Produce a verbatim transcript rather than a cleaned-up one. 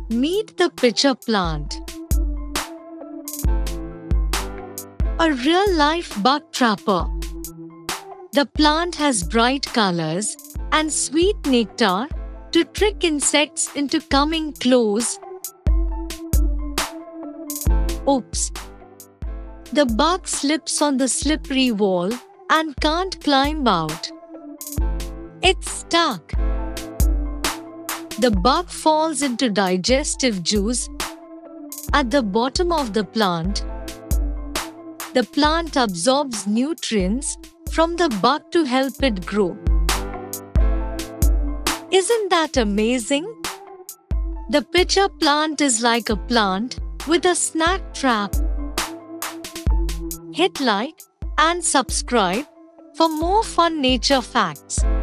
Meet the pitcher plant. A real-life bug trapper. The plant has bright colors and sweet nectar to trick insects into coming close. Oops! The bug slips on the slippery wall and can't climb out. It's stuck. The bug falls into digestive juice at the bottom of the plant. The plant absorbs nutrients from the bug to help it grow. Isn't that amazing? The pitcher plant is like a plant with a snack trap. Hit like and subscribe for more fun nature facts.